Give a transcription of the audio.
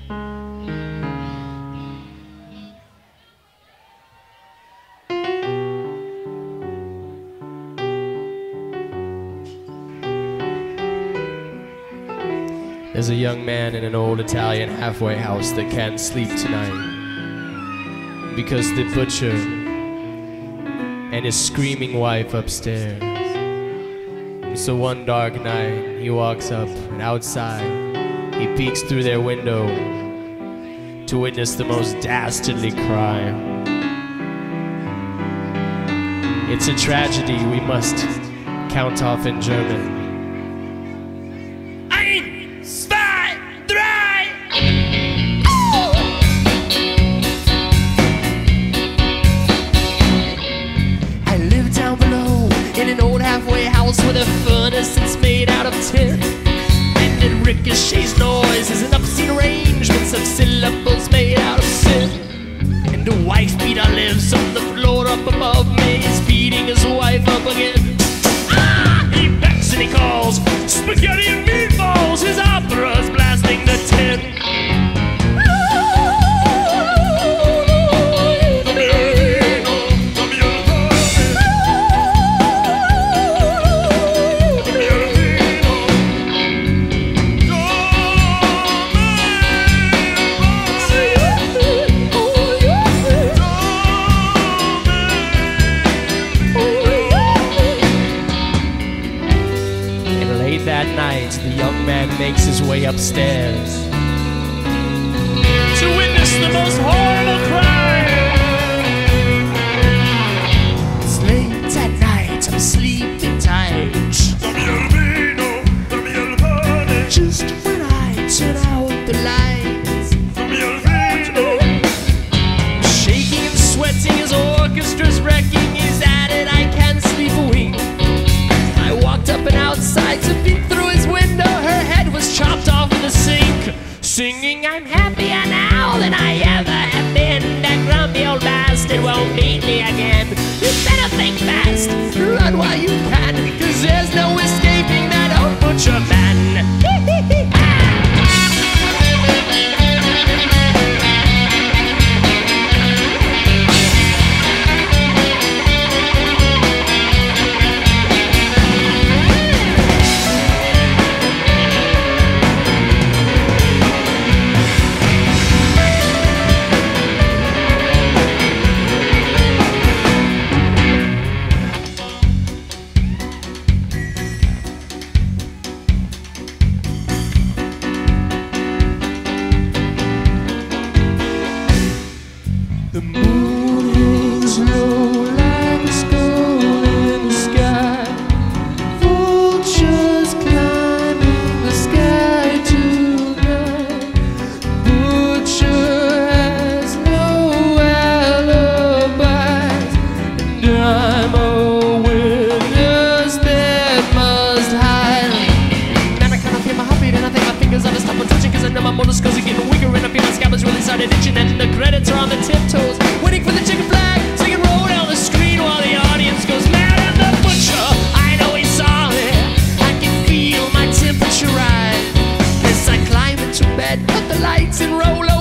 There's a young man in an old Italian halfway house that can't sleep tonight because the butcher and his screaming wife upstairs. So one dark night he walks up, and outside he peeks through their window to witness the most dastardly crime. It's a tragedy we must count off in German. With a furnace that's made out of tin, and it ricochets noises and obscene arrangements of syllables made out of sin. And a wife beater lives on the floor up above me. He's beating his wife up again. Ah! He becks and he calls, spaghetti and meatballs. His opera's blasting the tin. That night, the young man makes his way upstairs to witness the most horrible crime. It's late at night, I'm sleeping tight. Just when I turn out the lights, shaking and sweating, his orchestra's wrecking. He's at it, I can't sleep a wink. I walked up and outside to peek through his window. Her head was chopped off in the sink, singing, I'm happier now than I ever have been. That grumpy old bastard won't beat me again. You better think fast, run while you can, 'cause there's no escaping that old butcher man. The moon hangs low like a skull in the sky. Vultures climbing the sky tonight. Butcher has no alibis, and I'm a witness that must hide. Man, I kinda feel my heartbeat, and I think my fingers ought to stop touching, 'cause I know my motor skills are getting weaker, and I feel my scalp has really started itching, and the credits are on the tiptoes, waiting for the chicken flag so you can roll down the screen while the audience goes mad. And the butcher, I know he saw it. I can feel my temperature rise as I climb into bed, put the lights and roll